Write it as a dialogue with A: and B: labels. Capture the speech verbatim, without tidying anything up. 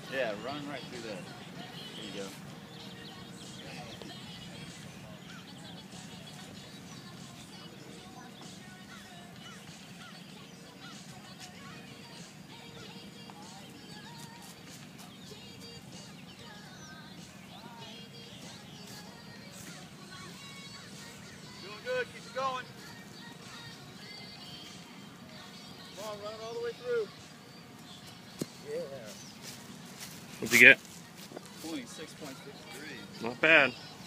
A: Yeah, run right through that. There you go. Doing good, keep it going. Come on, run it all the way through. Yeah.
B: What'd you get?
A: twenty-six point six three.
B: Not bad.